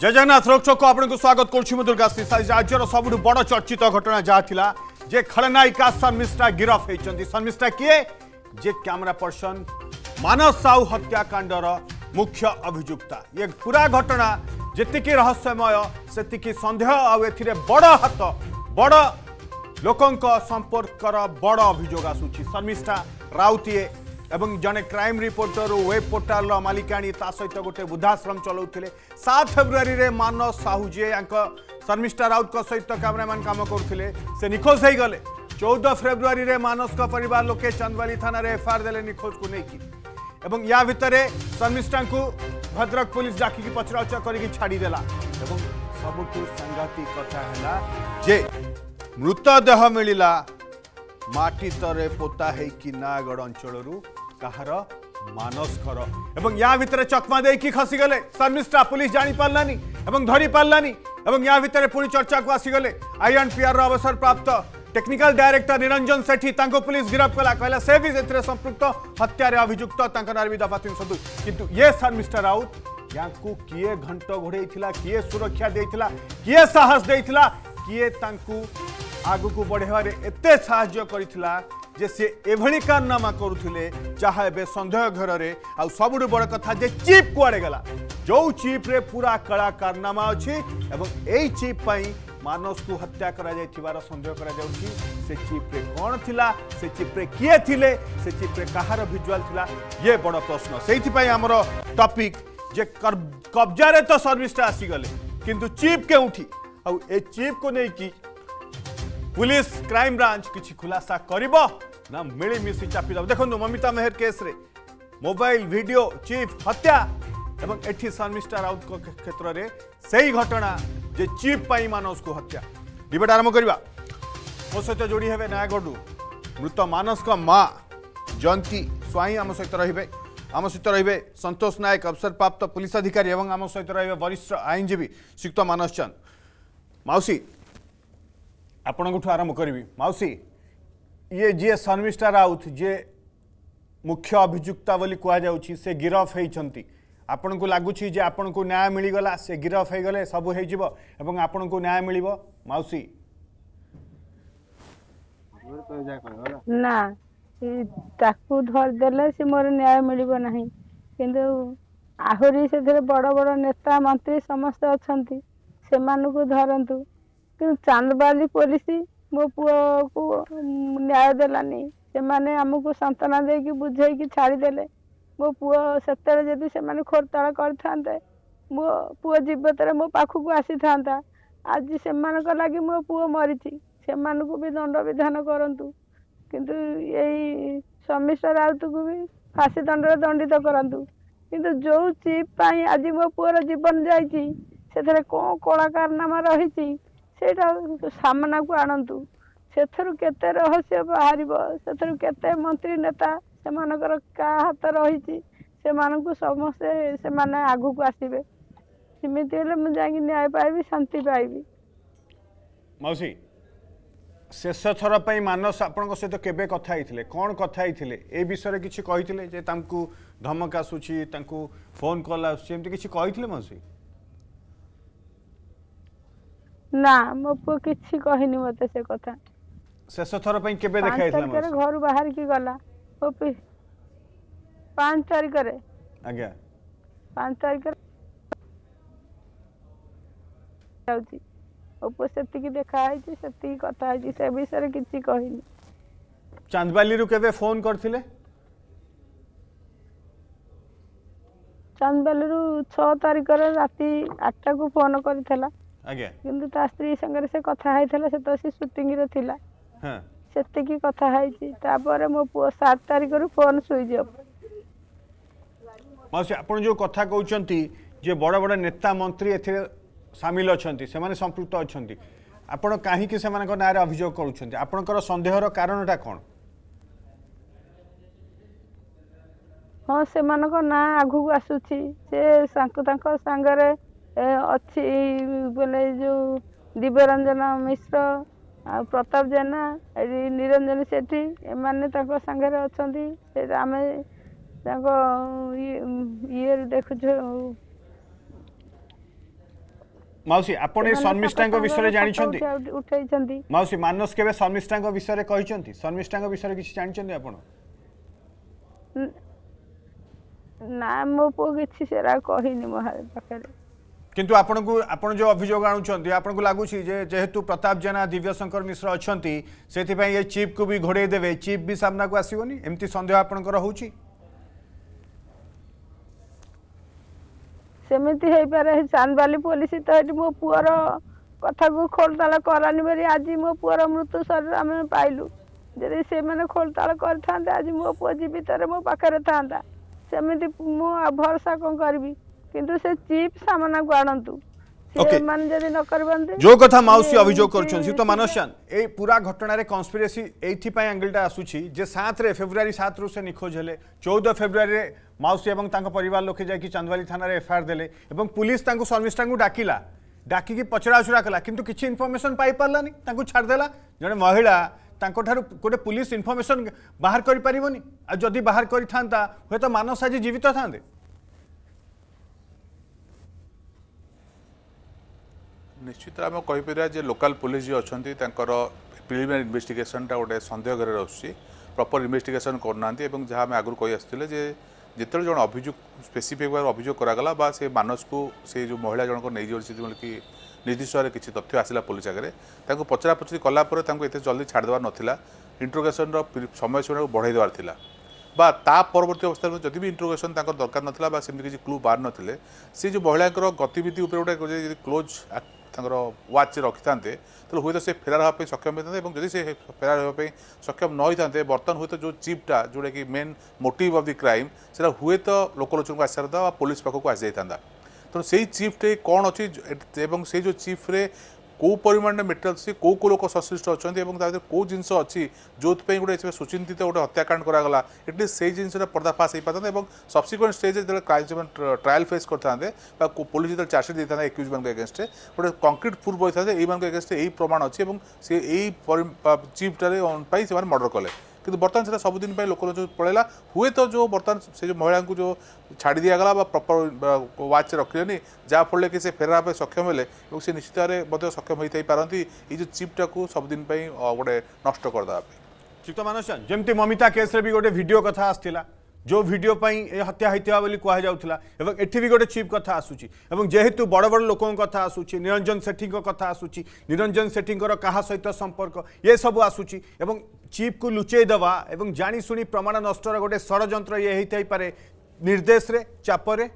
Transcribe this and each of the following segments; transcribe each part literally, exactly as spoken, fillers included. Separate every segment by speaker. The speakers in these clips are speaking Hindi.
Speaker 1: जय जगन्नाथ रोकचोक को आपको स्वागत करुँ दुर्गा राज्यर सबुठ बड़ चर्चित घटना जहाँ जे खलनायिका शर्मिष्ठा गिरफ होती। शर्मिष्ठा किए जे कैमरा पर्सन मानस साहू हत्याकांडर मुख्य अभियुक्ता। ये पूरा घटना जी रहस्यमय से सन्देह आए बड़ हाथ बड़ लोकंक संपर्कर बड़ अभियोग आसूची। शर्मिष्ठा राउतीए एवं जने क्राइम रिपोर्टर वेब पोर्टाल मालिकाणी ता सहित गोटे वृद्धाश्रम चलाउथिले। सात फेब्रुआरी रे मानस साहू जी शर्मिष्ठा राउत को सहित कैमरामैन काम करथिले से निखोज हो गले। चौदह फेब्रुआरी रे मानस का परिवार लोके चंदवाली थाना रे एफआईआर देले निखोज को लेकी। एवं या भितरे शर्मिष्ठा को भद्रक पुलिस डाकी पचराउचरा करिकी छाड़ी देला। एवं सबुठु सांघातिक कथा हैला जे मृतदेह मिलिला माटी तरे पोता है कि नागड़ अंचल कहार मानस घर एवं या भितर चकमा देकी खसी गले। शर्मिष्ठा पुलिस जानी पारलानी एवं धरी पारलानी एवं या भितर पुणी चर्चा को आसीगले। आईएनपीआर अवसर प्राप्त टेक्निकल डायरेक्टर निरंजन सेठी तांको पुलिस गिरफ्त कला कहला से भी एथिरे संपृक्त हत्यारे अभियुक्त तांको नाम भी दफा तीन सौ दुई। किंतु ये शर्मिष्ठा राउत यांकु किए घंट घोड़े किए सुरक्षा देइथिला किए साहस देइथिला किए तांकु आगु बढ़ेबारे एते साहाय्य करिथिला जे से एभली कारनामा करुथिले जहाँ एबे संदेह घर रे। आ सबुठु बड़ कथा जे चिप कुआड़े गला जो चिप रे पूरा कला कारनामा अछि एवं एई चिप पई मानस को हत्या करा जायथिबार संदेह करा जाउछि। से चिप रे कोन थिला से चिप रे किए थिले से चिप रे कहार विजुअल थिला ये बड़ प्रश्न। सेइथि पई हमर टॉपिक जे कब्जा रे तो शर्मिष्ठा आसी गले किंतु चिप के उठी आ ए चिप को नै कि पुलिस क्राइम ब्रांच किसी खुलासा करिबो ना मिलीमिशी चापी दब। देखो ममिता मेहर केस रे मोबाइल वीडियो चीफ हत्या एवं एठी शर्मिष्ठा राउत को क्षेत्र रे सही घटना जे चीफ पाई मानस को हत्या। डिबेट आरंभ करबा। मो सहित जोड़ी हेबे नयागढ़ मृत मानस का मां जयंती स्वाई आम सहित रहिबे। आम सहित रहिबे संतोष नायक अवसर प्राप्त पुलिस अधिकारी एवं आम सहित रहिबे वरिष्ठ आईनजीवी श्रीयुक्त मानस चंद। मौसी आपण आरंभ करी। मौसी ये जी शर्मिष्ठा राउत जे मुख्य अभियुक्ता बोली कहुच्छी से गिरफ होती आपण को लगुच जे आपण को न्याय मिलगला से गिरफ हो गले सब हो आपण को न्याय मिल। मौसी
Speaker 2: ना ताकू धरदेले से मोर न्याय मिल ना किंतु आहरी से बड़ बड़ नेता मंत्री समस्त अच्छा से धरतु कि चांदबाली पुलिस मो पुओ को न्याय देलानी से माने हमको सांत्वना देकी बुझेकी छाड़ीदेले। मो पुओ सेतरे जदि से माने खोरताल करथांते मो पुओ जीवतरे मो पाखु आसी था। आज से लगी मो पुओ मरीची से भी दंड विधान करंतु किंतु यही शर्मिष्ठा राउत को भी फांसी दंड दंडित करंतु किंतु जो चीप पाई आज मो पुओर जीवन जाइए से कौन कलाकारनामा रही सेटा सामना को आणतु से केते रहस्य बाहर से केते मंत्री नेता से मानकर का हाथ रही से समस्ते से माने आगु को आसबे सेमती मुझे न्याय पाइबी शांति पाइबी।
Speaker 1: मौसी शेष थर पर मानस आपण सहित केबे कथा होइथिले कौन कथा होइथिले ए विषय किछि कहिथिले जे तांकु धमक आसुछि तांकु फोन कॉल आसुछि एमती किछि कहिथिले मौसी?
Speaker 2: ना मो पुओ किछि कहनी मते से कथा।
Speaker 1: शेष थर पे केबे देखाइतला
Speaker 2: मौसी? घर बाहर की गला ओ पाँच तारीख रे
Speaker 1: आज्ञा
Speaker 2: पाँच तारीख जाउची ओ पुओ सेति की देखा आइछि सेति की कथा आइछि से विषय किछि कहनी।
Speaker 1: चांदबाली रु केबे फोन करथिले?
Speaker 2: चांदबाली रु छह तारीख रे राती आठ को फोन करथिला
Speaker 1: आज्ञा
Speaker 2: किंतु ता स्त्री संगे से कथा हाइथला से तो से शूटिंग रे थिला।
Speaker 1: हां
Speaker 2: सेते की कथा हाइची तापर मो पुओ सात तारीख रु फोन स्विच ऑफ।
Speaker 1: मौसी आपण जो कथा कहउचंती जे बड़ बड़ नेता मंत्री एथे शामिल अछंती से माने संपृक्त अछंती आपण काहे कि से माने को नारे अभियोग करूछंती आपणकर संदेहर कारणटा कोन?
Speaker 2: हां से माने को ना आगु को आसुची से सांको तांको संगरे अच्छी बोले जो दिव्यरंजन मिश्र आ प्रताप जेना निरंजन सेठी एमाने ताको संगे अच्छी से आम ये देखु
Speaker 1: माउसी आपण ए शर्मिष्ठा विषय जानिछंती
Speaker 2: उठैछंती
Speaker 1: माउसी मानस केबे शर्मिष्ठा विषय कहिछंती शर्मिष्ठा विषय किछि जानिछंती आपण
Speaker 2: ना मो पो किछि सेरा कहिनी मो पाखरे
Speaker 1: किंतु आपण को आपण जो अभियोग आणुछंती आपण को लागुछि जे जेहेतु प्रताप जेना दिव्यशंकर मिश्र अछंती सेति पई ए चीफ को भी घोड़े देबे चीफ भी सामना को आसीबोनी एम्ति संदेह आपण को रहउछि
Speaker 2: सेमिति हेई पारे चांदबाली पुलिस तो एटी मो पुअर कथा को खोलताल करानी बेरी आज मो पुअर मृत्यु शरीर आम पाइलु जदि से माने खोलताल करथांते आज मो पुअ जीवित रे मो पाखरे थांता सेमिति मो भरोसा कोन करबी किंतु से चीफ सामना को आणंतु से मान जदि न करबंते
Speaker 1: जो कथा माउसी अभियोग करछन तो मानस्यान ए पूरा घटना रे कॉन्स्पिरेसी एथि पय एंगलटा आसुछि जे सात रे फेब्रुवारी सात रु से निखोज हेले चौदह फेब्रुवारी रे माउसी एवं तांको परिवार लोके जाकी चांदवाली थाना रे एफआईआर देले एवं पुलिस तांको शर्मिष्ठा को डाकिला डाकी की पचरा उचरा कला किंतु किछि इन्फॉर्मेशन पाई पारलानी तांको छाड़ देला जने महिला तांको ठारू गोटे पुलिस इन्फॉर्मेशन बाहर करि परिबोनी आ जदी बाहर करि थांता होय तो मानस आज जीवित थांदे
Speaker 3: निश्चित आम कहीपर जे लोकल पुलिस जो अच्छा प्रिलिमिनरी इन्वेस्टिगेशन टा गोटे सन्देह घर रही प्रॉपर इन्वेस्टिगेशन करना जहाँ आम आगुरी कही आसते जे जिते जन अभियोग स्पेसिफिक भाव अभियोग करागला बा से मानस को से जो महिला जनक नहीं जाए कि निर्दिष्ट भाव किसी तथ्य आसला पुलिस आगे पचरा पचरी कलापर एत जल्दी छाड़देवार नाला इंट्रोगेसन समय सीमा को बढ़ाई देवार थिला बा ता परवर्ती अवस्था में जदि भी इंट्रोगेसन दरकार नाला बा सेमती किसी क्लू बाहर नथिले से जो महिला गतिविधि उपर गोटे क्लोज वाच रखी था तो हूँ तो से फेरार हाँपे सक्षम होता है जदि से फेरार हाँपे सक्षम न होता बर्तमान हूँ तो जो चीफ्टा जोटा कि main motive of the crime से हूँ तो लोकलोचन को आसार था पुलिस पाखक आसी जाता तो से चीफ्टे कौन अच्छी से जो चीफ्रे कौ परिमाण मेटेरियल से कौ कौ लोक संश्लिष्ट अच्छा कौ जिनस अच्छी जो गोटे सुचिंतित गोटे हत्याकांड करागला एटलिस्ट से जिनस पर्दाफाश हो पाता और सब्सिक्वेंट स्टेज जो ट्रायल फेस करते पुलिस जो चार्जसीट देता एक्यूज मान एगेन्स्ट गोटे कंक्रीट प्रूफ होता है ये एगेन्स्ट यही प्रमाण अच्छी से चीफ्टारे से मर्डर कले कि बर्तमान से सबुदिन लोक पड़ेगा हुए तो जो बर्तमान से जो महिला को जो छाड़ी दिगला प्रॉपर वाच रखिले जहाँफल कि से फेरा पे सक्षम हेले से निश्चित भाव सक्षम होता पारती ये जो चिप्टा को सबुदिन गोटे नष्ट करदे
Speaker 1: चित्त मानस्यान जमती ममिता केस भी गोटे वीडियो कथा आसला जो वीडियो पाई ए हत्या होता बोली कह जाउथला एवं एठी भी गोटे चीफ कथा आसुची एवं जेहेतु बड़ बड़ लोकों कथा आसुची निरंजन सेठी कथा आसुची निरंजन सेठी कहा सहित संपर्क ये सब आसुची एवं चीफ को लुचेई देवा एवं जानी सुनी प्रमाण नष्टर गोटे षड़यंत्र ये होता ही पारे निर्देश रे चापरे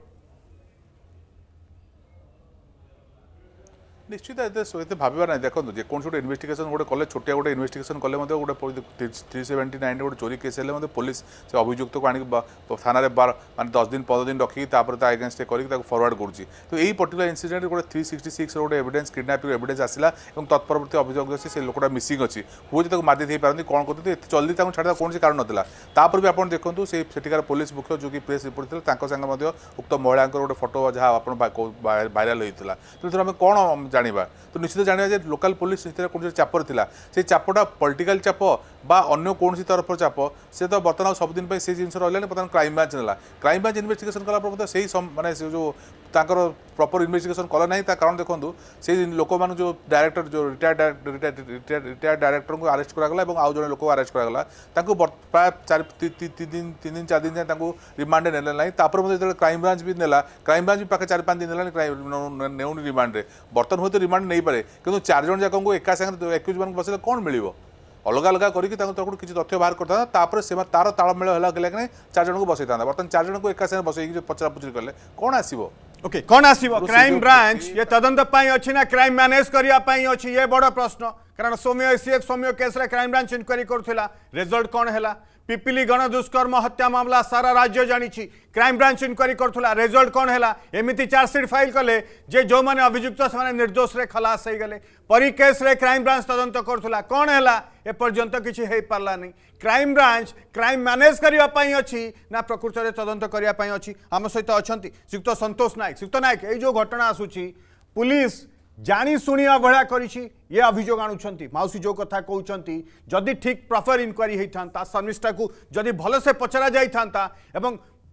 Speaker 3: निश्चित ये भाव ना देखो जेको गोटे इन्वेस्टिगेशन गोटे कले छोटिया गोटे इन्वेस्टिगेशन कले गोटे थ्री सेवेन्टी नाइन गोटे चोरी केस है पुलिस से अभियुक्त को आनी थाना बार माने दस दिन पंद्रह दिन रखी एगेन्स्ट कर फरवर्ड करुँच तो यही पर्टिकुलर इनसीडेंट गोटे थ्री सिक्सटी सिक्स गोटे एविडेंस किडनापिंग एविडेंस आसला और तत्परवर्ती अभियोग अच्छी से लोकटा मिसिंग अच्छी हूँ जो मारी दे पारती कौन करते जल्दी छाड़ा कौन कौन नाला तापर भी आप देखो से सेठिकार पुलिस मुख्य जो कि प्रेस रिपोर्ट थे सांगे उक्त महिला गोटे फोटो जहाँ आप भाइराल होता तो आम कौन जाना तो निश्चित जाना लोकल पुलिस कौन चापर था से चापटा पॉलिटिकल चाप बा अन्य कौन तरफ चाप से तो बर्तमान सबुदिन से जिन रहा बर्तमान क्राइम ब्रांच ना क्राइम ब्रांच इन्वेस्टिगेशन कला से माने जो प्रॉपर इन्वेस्टिगेशन कला ना कारण देखो से लोक मान जो डायरेक्टर जो रिटायर्ड रिटायर्ड डायरेक्टर को अरेस्ट करागला और आउ जड़े लोक अरेस्ट करागला प्राय चार तीन दिन तीन दिन चार दिन जाए रिमांड ने ना क्राइम ब्रांच भी नेला क्राइम ब्रांच भी पाखे चार पाँच दिन है नेउनी रिमांड बर्तमान हूँ तो रिमांड नहीं पारे कि चार जन जाक एका सागर एक्यूज मान बसले कौन मिल अलग अलग करके किसी तथ्य बाहर करता से तार तालमेल है चार जन को बसई था बर्तमान चार जन को एका सागर बसई पचरा पुचरी कले कौन आसो
Speaker 1: ओके कौन आसो क्राइम ब्रांच ये तदंत अच्छी ना क्राइम मैनेज करने अच्छी ये बड़ प्रश्न कारण सौम्य एसीएफ सौम्य केस रे क्राइम ब्रांच इंक्वारी करुला रिजल्ट कौन है पिपिली गण दुष्कर्म हत्या मामला सारा राज्य जानी क्राइम ब्रांच इंक्वारी करुला रिजल्ट कौन है एमती चार्जसीट फाइल कले जे जो मैंने अभियुक्त से निर्दोष रे खलास हो गले परी केस रे क्राइम ब्रांच तदंत करुला कौन है एपर्यंत किसी हो पारा नहीं क्राइम ब्रांच क्राइम मैनेज करने अच्छी ना प्रकृत में तदंत करने अच्छी आम सहित अच्छा श्रीयुक्त संतोष नायक श्रीयुक्त नायक ये जो घटना आसूची पुलिस जानी शुणी अवहेला करिछि ये अभियोग आणुछंती माउसी जो कथा कहउछंती जदि ठीक प्रॉपर इंक्वारी होता शर्मिष्ठा को जदि भल से पचरा जाई थांता एवं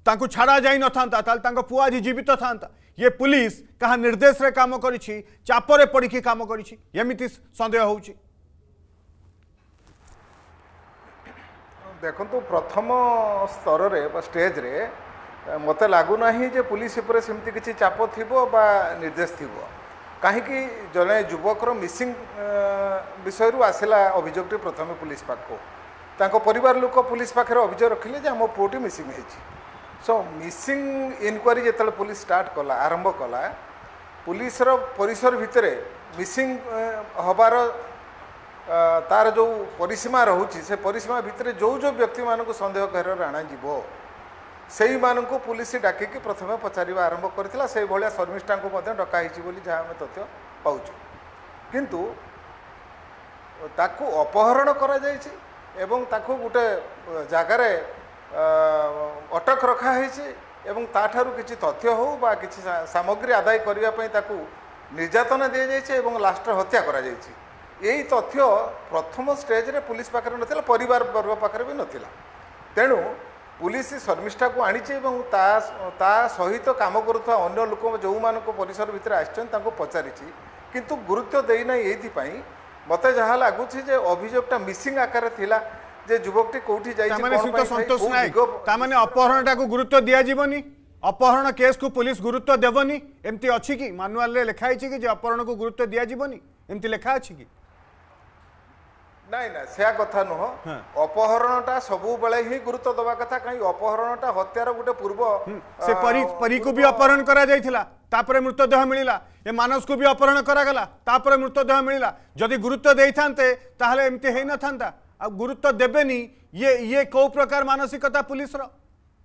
Speaker 1: तांको छाड़ा जाई न थांता ताल तांको पुआ आज जीवित थांता ये पुलिस कहा निर्देश रे काम करिछि चापरे पड़ी काम करिछि एमिति संदेह होउछि
Speaker 4: देखंतु प्रथम स्तर रे स्टेज रे मते लागु नाही जे पुलिस ऊपर सेमती किछि चाप थिबो बा निर्देश थिबो कहीं जड़े युवकर मिसिंग विषय आसला अभियोगटी प्रथम पुलिस पाक परिवार लोक पुलिस पाखे अभियोग रखिले जे आम पुओटी मिसिंग होती सो मिसिंग इनक्वारी जो पुलिस स्टार्ट कला आरंभ कला पुलिस परिसर भितर मिसिंग हबार तार जो परिसीमा रोचे से परिसीमा भितर जो जो व्यक्ति मानक संदेह घेर आणाଯିव से मानू पुलिस डाकिकी प्रथम पचार आरंभ करथिला से भलिया शर्मिष्ठा को डकाई जहाँ आम तथ्य पाऊँ किंतु ताकू अपहरण करा जायछि एवं ताकू गोटे जगार अटक रखाही एवं ताठारु किछि तथ्य हो बा किछि सामग्री आदाय करबा पई ताकू निर्यातना दिया जायछि एवं लास्ट हत्या करा जायछि यही तथ्य प्रथम स्टेज रे पुलिस पाखरे नथिला परिवार वर्ग पाखरे भी नथिला तेणु पुलिस शर्मिष्ठा को आनी सहित काम करुवा अन्य लोक जो मान परिसर भितर आसछन पचारि किंतु गुरुत्व देना ये मत जहाँ लगुच अभियोगटा मिसिंग आकार थिला जे युवकटी कोठी
Speaker 1: संतोष नायक तामाने अपहरणटा को गुरुत्व दिया जीवनी अपहरण केस को पुलिस गुरुत्व देवनी एमती अछि कि मैनुअल रे लिखा है कि जे अपहरण को गुरुत्व दिया जीवनी एमती लिखा अछि कि
Speaker 4: नाई ना से कथा नुह अपहरणटा सबु बेले ही गुरुत्व दवा कथा कहीं अपहरणटा हत्यार गोटे पूर्व
Speaker 1: से परी परी को भी अपहरण करा जायथिला तापरे मृतदेह मिलिला ए मानस को भी अपहरण करा गला तापरे मृतदेह मिलिला जदि गुरुत्व देई थांते ताहले एमती हेई न थांता आ गुरुत्व देबेनी ये ये को प्रकार मानसिकता पुलिस रो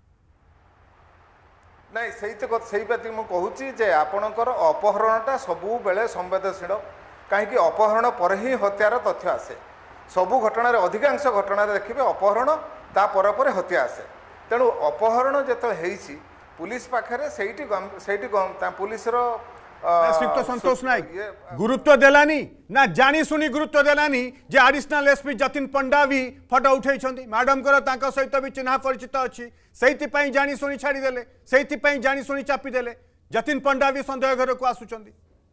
Speaker 4: नाई सही तो सही बात मु कहूची जे आपणकर अपहरणटा सबु बेले संवेदनशील कहीं अपहरण पर ही हत्यार तथ्य आसे सबु घटना अधिकांश घटना देखिए अपहरण ता पर पर हत्या आसे तेणु अपहरण जो है पुलिस पाखे से पुलिस
Speaker 1: श्रीयुक्त संतोष नायक गुरुत्व देलानी ना जानी सुनी गुरुत्व देलानी जे एडिशनल एसपी जतिन पंडा भी फटो उठे मैडम को सहित भी चिन्ह परिचित अच्छी से जानी शुणी छाड़ीदे से जानी शुणी चापीदे जतिन पंडा भी संदेह घर को आसुंच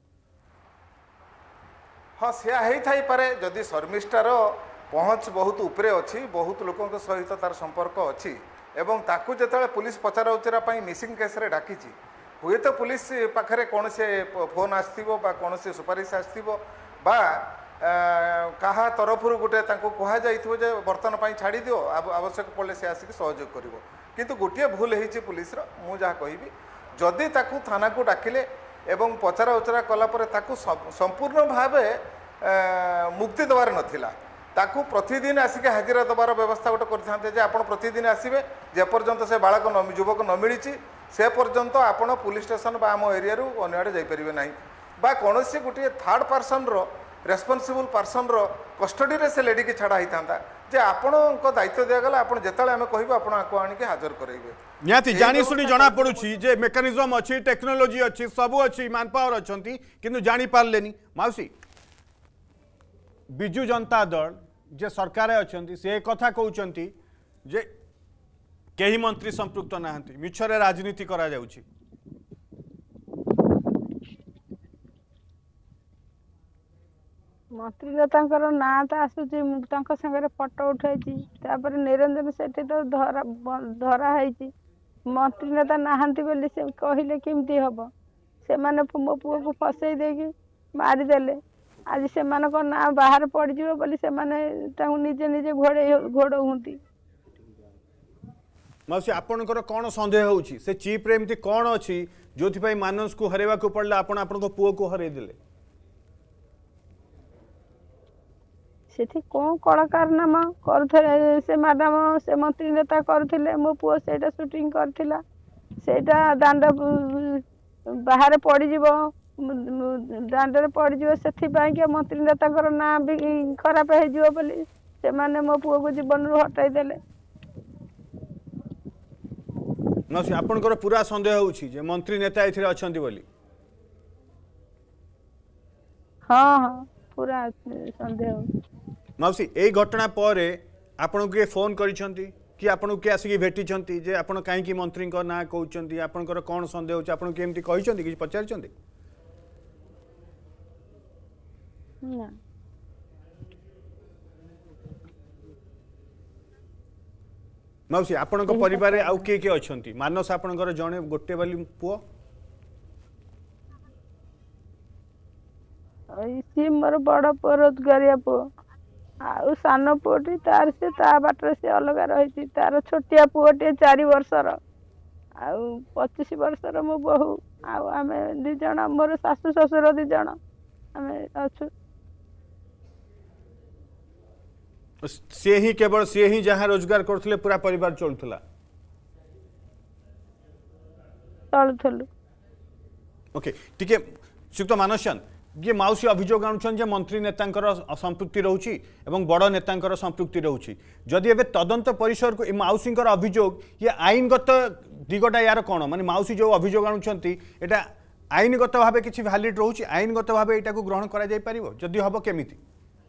Speaker 4: हाँ सिया ही पारे जदि शर्मिष्ठार पहुँच बहुत उपरे अच्छी बहुत लोक सहित तार संपर्क अच्छी एवं ताकू जिते पुलिस पचरा उचरा मिसिंग केस रे डाकी हुए तो पुलिस पाखे कौन से फोन आसो कौन से सुपारिश आसो कहा तरफ गोटे कह जाए बर्तन छाड़ी दियो आवश्यक पड़े से आसिक सहयोग कर किंतु गोटे भूल हो पुलिस मु जहाँ कहि जदि ताकू थाना को डाकिले एवं पचरा उचरा कलापर ताकू संपूर्ण भाव मुक्ति दबार नथिला ताकू प्रतिदिन आसिक हाजिरा दबार व्यवस्था गोटे करते जे आपण प्रतिदिन आसबे जेपर्यंत से बालक न युवक न मिली से पर्यंत आपण पुलिस स्टेशन बा आम एरिया अन्य आड़े जापरेंगे ना बा कौन सी गोटे third person responsible person custody रे से लेडी की छाड़ा होता जे आपण दायित्व दिगला आप जिते आम कह आपको आनिक हाजर करेंगे
Speaker 1: निहाती जानी शुणी जना पड़ुछि जे मेकानिजम अच्छी टेक्नोलोजी अच्छी सबू अच्छी मैन पावर अच्छा किंतु जानी पारलेनी माउसी बिजु जनता दल जे सरकार अच्छा से कथा कहते जे कहीं मंत्री संपृक्त नाहंती मिछरे राजनीति करा जाउछि
Speaker 2: मंत्री नेतांकर ना तो आसुची संगे फोटो उठाई निरंजन सेठी तो धरा धरा है मंत्री नेता नहांती बोली से कहले केमती हम से माने मो पुओ को फसई देकी मारिदेले आज से ना बाहर पड़जिवो बोली से माने ताहु निजे निजे घोड़े घोड़ो हुंती
Speaker 1: मासी आपनकर कौन संदेह होउछि से चीप रे एमती कौन अछि जोथि पई मानस को हरेवा को पड़ला आपण आपण को पुओ को हरे देले
Speaker 2: सेठी कौन कलाकारनामा करथले से मैडम से मंत्री नेता करथिले मो पुओ सेटा शूटिंग करथिला सेटा दांड बाहर पड़ी जीवो दांड रे पड़ी जीवो सेठी पई के मंत्री नेता कर ना भी खराब हे जीवो बोली से माने मो पुओ को जीवन रो हटाई देले
Speaker 1: नसी आपनकर पूरा संदेह होउछि जे मंत्री नेता एथिरे अछंती बोली
Speaker 2: हां हां पूरा संदेह
Speaker 1: माउसी ए घटना पर आपन के फोन करिसंती कि आपन के आसिक भेटी जे आपन कहीं मंत्री ना कहते आपंकर कौन सन्देह होती आपन केमती कहते कि पचार मौसी आपण परिवार आउ किए किए अच्छा मानस आपणकर जड़े गोटे बाली पुओ
Speaker 2: सी मोर बड़ पुओ रोजगारिया पुओ आउ सान पुओटी तार से ता बाटर से अलग रही तार छोटिया पुओटे चार वर्षर आउ पचिश वर्षर मो बहु आउ आमे दी जण मोर सासु ससुर दी जण आमे अच्छु
Speaker 1: से ही केवल सी ही जहाँ रोजगार करथले पूरा परिवार चलुला
Speaker 2: चलुथलु
Speaker 1: ओके ठीक है श्रीयुक्त मानसन ये माउसी अभियोग आणुछन जे मंत्री नेतांकर संपृक्ति रहउची एवं बड़ नेतांकर संपृक्ति रहउची जदि एबे तदंत परिसर को माउसींकर अभियोग ये आईनगत दिगटा यार कोन माने माउसी जो अभियोग आणुछंती एटा आईनगत भाबे किछि वैलिड रहउची आईनगत भाबे एटा को ग्रहण करा जाय परिबो जदि हबो केमिति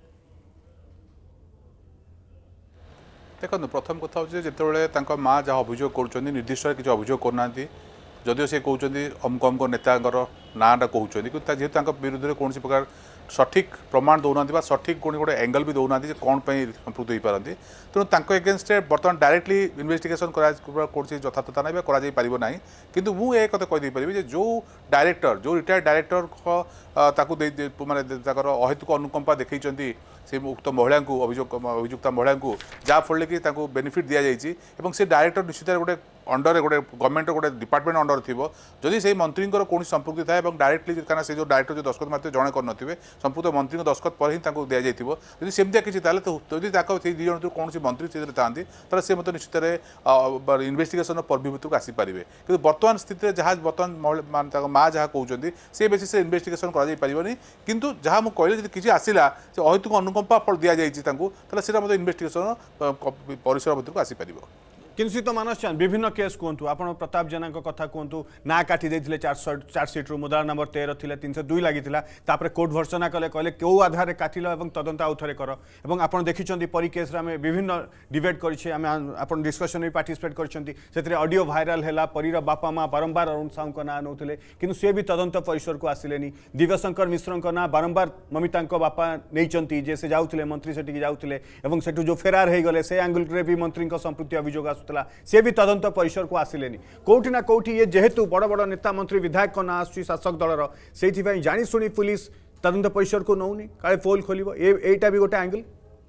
Speaker 3: देखो प्रथम कथा हूँ जो माँ जहाँ अभियोग कर निर्दिष्ट किसी अभियोग करना जदिव से कहते अमुक अमुक नेता नाटा कहते कि जेहतु विरुद्ध में कौन प्रकार सठिक प्रमाण दौना सठिक कौन गोटे एंगल भी दौना कौन संपृक्त हो पारती तेणु एगेन्स्ट बर्तमान डायरेक्टली इन्वेस्टिगेशन कौन यथार्थता ना करना किंतु मुझे कथा कहीदेपारि जो डायरेक्टर जो रिटायर्ड डायरेक्टर माने अहेतुक अनुकंपा देखते से उक्त महिला को अभियोग अभियुक्ता महिला को जहाँफल कि बेनिफिट दि जाए से डायरेक्टर निश्चित गोटे अंडर गोटे गवर्नमेंट गोटे डिपार्टमेंट अंडर थी जदि से मंत्री कौन संपृक्ति थाए डायरेक्टली कहना से जो डायरेक्टर जो दस्खत मारते जड़े कर संपूर्ण मंत्री दस्खत पर ही दि जाइए जदि सेमती किसी जदि से दी जन कौन मंत्री से था से मतलब निश्चित इन्वेस्टिगेशन पर्वी भितर आसीपारे कि बर्तमान स्थिति जहाँ बर्तमान माँ जहाँ कहते से बेसिस इन्वेस्टिगेशन कर किंतु जहाँ मुझे कहले किसी आसला से अहेतुक अनुकंपा फल दि जाए इन्वेस्टिगेशन परिसर भितर आसीपार
Speaker 1: किंतु तो मानस चांद विभिन्न केस कहतु आप प्रताप जेना कथा कहतु ना काटी देते चार्जसीट्रु मुद्रा नंबर तेरह थी तीन सौ दुई लगी कोर्ट भर्सना कले कहले क्यों आधार काटिल और तदंत आउ थे कर और आप देखिं परी केस आम विभिन्न डिबेट कर डिस्कसन भी पार्टिसिपेट कर ऑडियो भाइराल है परी बापा माँ बारंबार अरुण साहू का ना नौले कि सी भी तदंत परिसर को आसिले दिव्यशंकर मिश्र ना बारंबार ममिता बापा नहीं जे से जाऊे मंत्री से जाऊे और सेठू जो फेरार हो गले से एंगल भी मंत्री संपृक्ति अभियोग आस से भी तदंत परिसर को आसिले कौटी ना कौटी ये जेहेतु बड़ बड़ नेता मंत्री विधायक का ना आसुची शासक दलर से जाशुणी पुलिस तदंत परिसर को नौनी काले पोल खोल एटा भी गोटे एंगल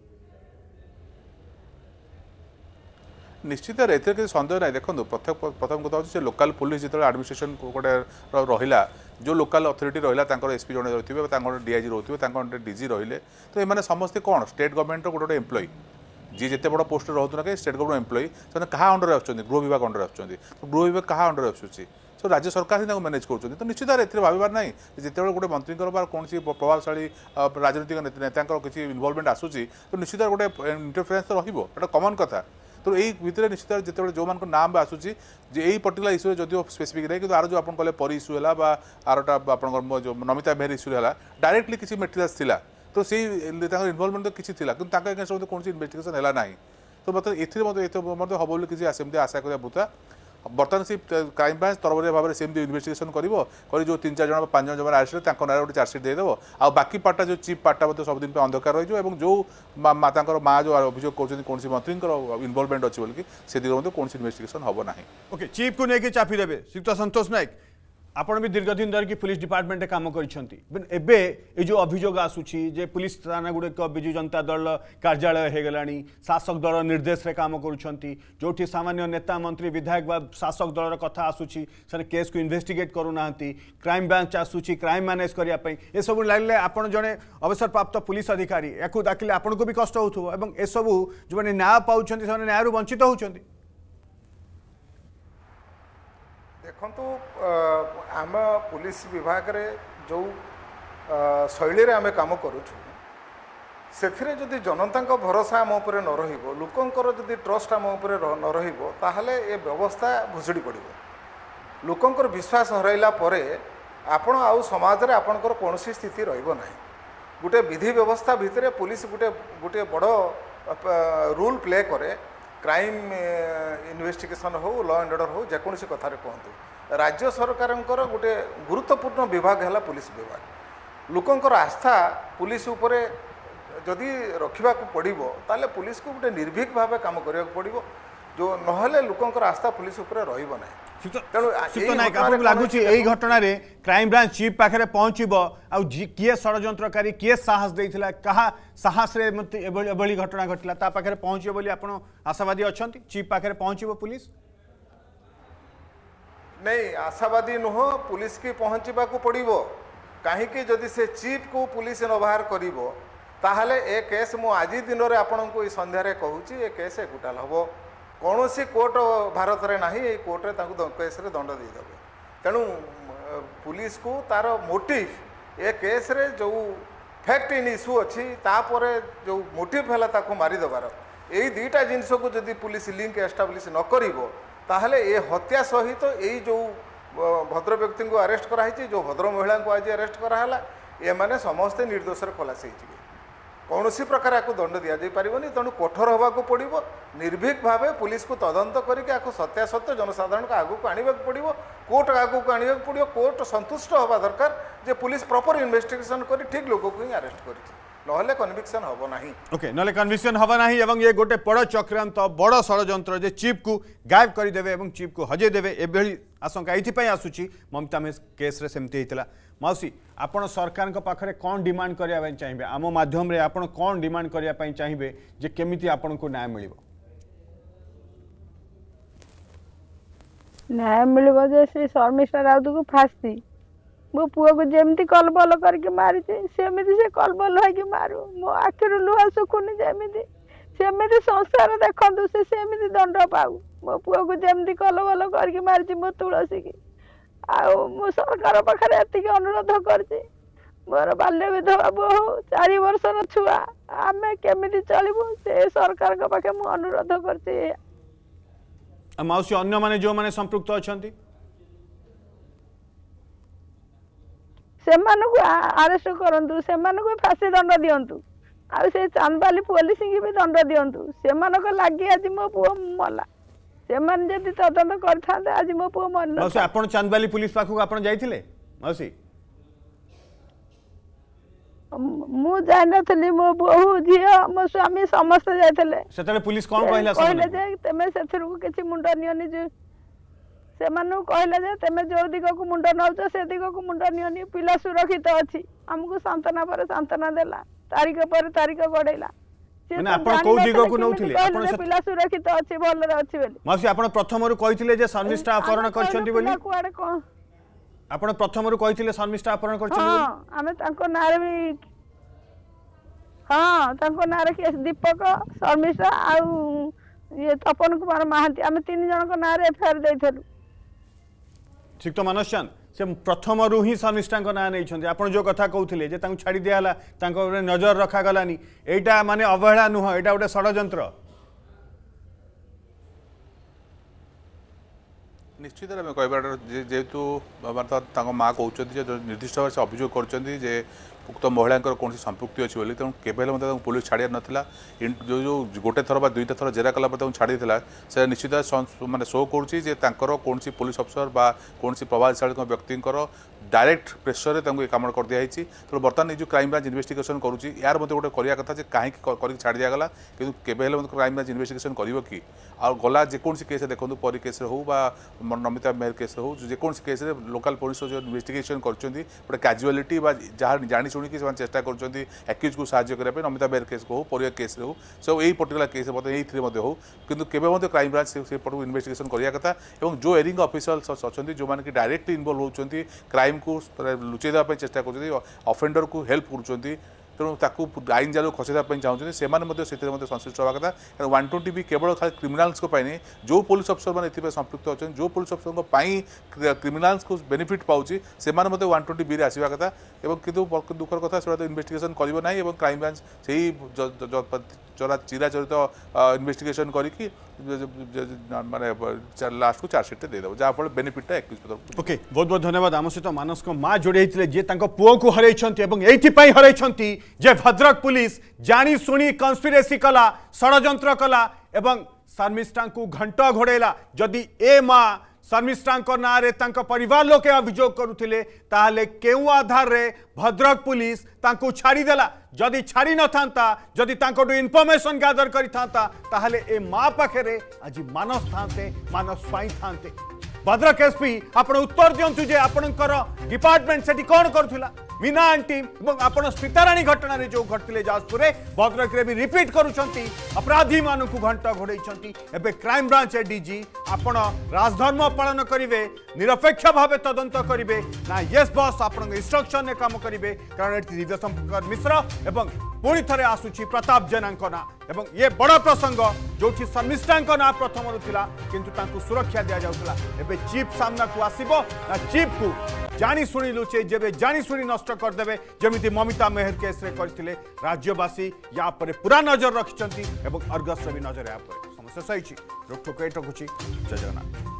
Speaker 3: निश्चित एथेर किसी सन्देह ना देखो प्रथम कथा हूँ लोकाल पुलिस जो एडमिनिस्ट्रेशन गोटे रहा जो लोकाल अथॉरिटी रहा एसपी जड़े रही डीआईजी रोथे डीजी रहिले तो ये समस्ते कौन स्टेट गवर्नमेंट गोटे गोटे एम्प्लॉई जी जिते बड़ पोस्ट रोना कि स्टेट गवर्नमेंट एम्प्लॉई से क्या अंडर आसुँच गृह विभाग अंडर आसुँच तो गृह विभाग क्या अंडर आसूँ सो राज्य सरकार ही मैनेज कर तो निश्चित ए भावार ना जिते गोटे मंत्री कौन प्रभावशाली राजनीतिक नेता किसी इनवल्वमेंट आसूँ तो निश्चित गोटे इंटरफेरेन्स तो रहा कमन कथा तो यही भितर निश्चित जिते जो मान नाम भी आसूँ यही पर्टिकुलर इश्यू जदिव स्पेसिफिक रहे कि आर जो आप कहले पर इश्यू है आरटा आप जो नमिता बेहर इश्यू है डायरेक्टली किसी मेटेरियल्स थिला तो से इनवल्वमेंट तो किसी थिला किंतु ताका अगेंस्ट कौन इन्वेस्टिगेशन है ना तो मतलब ये मतलब हम बोली किसी सेमती आशा करा बुता बर्तमान से क्राइम ब्रांच तरबरिया भाव में सेमती इन्वेस्टिगेशन कर जो तीन चार जन पांच जन जब आर्स्ट ना गोटे चार्जसीट देदेव आ बाकी पार्टा जो चीफ पार्टा मतलब सबुदिन अंधकार रही है जो माता माँ जो अभियोग कर कौन मंत्री इनवल्वमेंट अच्छी बोलिक से दिग मतलब कौन इन्वेस्टिगेशन हम ना ओके
Speaker 1: चीफ को लेकिन चापी देवे श्रीयुक्त संतोष नायक आपण भी दीर्घ दिन धरिकी पुलिस डिपार्टमेंट काम कर जो अभियोग आसूची जे पुलिस थाना गुड़िक विजु जनता दल कार्यालय हो गलानी शासक दल निर्देश रे काम करुँच सामान्य नेता मंत्री विधायक बा शासक दलर कथा आसूची से केस को इन्वेस्टिगेट करूना क्राइम ब्रांच आसूची क्राइम मैनेज करने ये सब लगे आप जड़े अवसरप्राप्त पुलिस अधिकारी या डाकिले आपन को भी कष्ट हो एसबू जो मैंने न्याय पाँच न्याय वंचित होती
Speaker 4: देखु आम पुलिस विभाग रे जो शैली रे आमे काम करूछु सेथिरे जदि जनता भरोसा आम उपरे न रहिबो लोकंकर जदि ट्रस्ट आम उपरे न रहिबो ताहले ए व्यवस्था भुसुड़ी पड़िबो लोकंकर विश्वास हरैला परे आपण आउ समाज रे आपनकर कोनोसी स्थिति रहिबो नाही गुटे विधि व्यवस्था भितरे पुलिस गुटे गुटे बड़ रूल प्ले करे क्राइम इन्वेस्टिगेशन हो लॉ एंड ऑर्डर हो जेकोसी कथार कहतु राज्य सरकार गोटे गुरुत्वपूर्ण विभाग है पुलिस विभाग लोकंर आस्था पुलिस उपरे जदि रखा पड़ो ताले पुलिस को गोटे निर्भीक भाव काम करा पड़ो जो नहले लोकंर आस्था पुलिस उपरे रहिबो नै
Speaker 1: लगुच यही घटना क्राइम ब्रांच चीफ पाखे पहुंचब आ किए षड्यंत्रकारी किए साहस देइथिला कहा साहस रे एभली घटना घटला ता पाखे पहुंचे बोली आपण आशावादी अछंती चीफ पाखे पहुंचब पुलिस
Speaker 4: नहीं आशावादी नुह पुलिस की पहुंचबा को पड़िबो काहेकि जदि से चीफ को पुलिस न बाहर करिवो ताहले ए केस मु आज दिन रे आपण को संध्या रे कहूची ए केस गुटाल हबो कौन सी कोर्ट भारत में ना कोर्ट रे केस रे दंड देदेवे तेणु पुलिस को तार मोटिव ए केस रे जो फैक्ट इन इश्यू अच्छी तापर जो मोटिव है ताको मारिदेवार यही दुईटा जिनस को जदि पुलिस लिंक एस्टाब्लिश न करिवो ताहले ए हत्या सहित यही जो भद्र व्यक्ति को अरेस्ट कराई जो भद्र महिला को आज अरेस्ट कराला ये माने समस्ते निर्दोष खलास हो कौन सी प्रकार आपको दंड दि जापरनी तेणु कठोर होगा पड़ो निर्भीक भाव पुलिस को तदंत करके सत्यासत्य जनसाधारण को आगू आने पड़ो कोर्ट आगू आने पड़ो कोर्ट संतुष्ट हवा दरकार जे पुलिस प्रॉपर इन्वेस्टिगेशन कर ठीक लोक को ही अरेस्ट कर नहले कन्विक्शन हबो नाही
Speaker 1: ओके नहले कन्विक्शन हबो नाही एवं ये गोटे बड़ चक्रांत बड़ षड्यंत्र जे चीफ को गायब कर देवे एवं चीफ को हजे देवे एभली आशंका एथि आसुची ममता में केस रे सेमती हेतिला मौसी आपण सरकार को पाखरे कौन डिमांड करिया चाहिए आम माध्यम रे आपण कौन डिमांड करिया चाहिए जे केमिति आपण को न्याय मिलिबो
Speaker 2: न्याय मिलिबो जे श्री शर्मिष्ठा राउत को फांसी मो पुओ को जेमती कलबल करके मारी सेमती से कलबल है मारू मो आखिर लुहा सुखुनी जमीती सेमती संसार देखु से सेमती दंड पाऊ मो पुओ को जेमती कलबल करके मारी मो तुलसी की आउ मो सरकार पाखे एति अनुरोध करछि मोर बाल्य विधवा बहु चार वर्षर छुआ आमे केमिति चलिबो से सरकार के पाखे मो अनुरोध करछि
Speaker 1: माउसी अन्य माने जो माने संपृक्त अछंती
Speaker 2: सेमानकु अरेस्ट करंतु सेमानकु फांसी दंड दियंतु आ से चांदबाली पुलिस की भी दंड दियंतु सेमानक लागि आज मो पुओ मला सेमान जदि तदंत करथांते आज मो पुओ मन
Speaker 1: मौसी आपण चांदबाली पुलिस पाखु आपण जाइथिले मौसी
Speaker 2: मु जाय नथली मो बहु झियो मो स्वामी समस्त जायथले
Speaker 1: सेतले पुलिस कोन कहला
Speaker 2: कहले जे तमे सेथरु किछि मुंड नियनि जे से मानु कहले जे तमे जो दिग को मुंड नौच से दिग को मुंड नियनि पिला सुरक्षित अछि हमको सांत्वना पर सांत्वना देला तारीख पर तारीख गडैला
Speaker 1: माने आपण को दिग को नौथिले आपण
Speaker 2: पिला सुरक्षित अछि भल रे अछि बेली
Speaker 1: मौसी आपण प्रथम रु कहिथिले जे शर्मिष्ठा अपहरण करछंती बोली
Speaker 2: कुआडे को
Speaker 1: आपण प्रथम रु कहिथिले शर्मिष्ठा अपहरण करछंती बोली
Speaker 2: हां हमें तांको नारे भी हां तांको नारे केस दीपक शर्मिष्ठा आ ये तपन कुमार महांती हमें तीन जन को नारे एफआईआर दैथलु
Speaker 1: ठीक तो मनोज से प्रथम रु ही शर्मिष्ठा ना नहीं आप जो कथा कहते जे छाड़ी दिहला नजर रखा गलानी एटा माने अवहेला नुह एटा गोटे षड्यंत्र
Speaker 3: निश्चित आम कह जेहेतु माँ कहते निर्दिष्ट भाव से अभियोग कर उक्त महिला कौन संपृक्ति अच्छी बोली तेणु केवल पुलिस छाड़ नाला जो जो गोटे थर दुईटा थर जेरा कला छाड़ी से निश्चित माने शो कर कौन पुलिस अफसर बा कौन प्रभावशाली व्यक्ति डायरेक्ट प्रेसर में कम कर दिखाई तेणु बर्तमान जो क्राइम ब्रांच इन्वेस्टिगेशन करुँची यार मत गोटे करवा कथा कहीं कर छाड़ दिगला कि क्राइम ब्रांच इन्वेस्टिगेशन कर कि आ गला जेकोसी केस देखो परी केस हो नमिता मेहर केस हो जेकोसी केस लोकल पुलिस जो इन्वेस्टिगेशन कर कैजुआलिटी जहाँ जानी शुणी चेष्टा करक्यूज को साहय करने नमिता मेहर केस हो परी केस हो सो यही पर्टिकुलर केस ये हो कि केवल क्राइम ब्रांच से पटू इन्वेस्टिगेशन करवा कथा और जो एरिंग ऑफिसर्स अच्छा जो मैंने डायरेक्टली इनवल्व होती क्राइम को लुचई देवाई चेष्टा कर अफेंडर को हेल्प कर तेणु ताकू आईन जाल खसैदा चाहते से संश्लिष्ट हवा कथा कारण वन ट्वेंटी भी केवल खाली क्रिमिनाल्स को जो पुलिस अफसर मैंने संपृक्त अच्छा जो पुलिस अफसर क्रिमिनाल्स को बेनिफिट पाँच से वन ट्वेंटी बी आसवा कथा किंतु दुखर कथा से इन्वेस्टिगेशन करना क्राइम ब्रांच से ही चरा चिराचरित इन्वेस्टिगेशन करके माने लास्ट को चार्जसीट देदेव जहाँफल बेनिफिटा एक्यूज
Speaker 1: ओके बहुत बहुत धन्यवाद आम सहित मानस माँ जोड़े जे पुओ को हरई हरई जे भद्रक पुलिस जानी शुणी कन्स्पिरेसी कला षड्यंत्र कला एवं शर्मिष्ठा को घंट घोड़ेला जदि ए माँ शर्मिष्ठा ना परिवार लोके अभियोग करुले ताहले केउ आधार रे भद्रक पुलिस तांको छाड़ीदेला जदि छाड़ी न था जदि इनफॉरमेशन गैदर करी था ताहले ए माँ पाखे आज मानस थांते मानस स्वाई थांते भद्रक एसपी आपण उत्तर दिंतु जे आपणकर डिपार्टमेंट से कौन करुला मीना आंटी आपण स्मिताराणी घटना रे जो घटले जाजपुर भद्रक रे भी रिपीट करुछंती अपराधी मानु को घंट घोड़े एबे क्राइम ब्रांच एडीजी आपण राजधर्म पालन करिवे निरपेक्ष भाव तदंत करिवे ना यस बॉस आपण इंस्ट्रक्शन ने काम करिवे कारण एठी दिव्य संपर्क मिश्र एवं पुणी थे आसुची प्रताप जेना ना एवं ये बड़ प्रसंग जो शर्मिष्ठा ना प्रथम थिला किंतु तांको सुरक्षा दिया जाउतला एबे चीफ सामना को आसीबो ना चीफ को जानी शुणी लुचे जेबे जानी शुणी नष्ट करदेवे जमिति ममिता मेहर केस रे करथिले राज्यवासी या पर पूरा नजर रखिचंती एवं अर्गस रे भी नजर या पर समस्या सही छी रोक टोक एटकुची जय जगन्नाथ।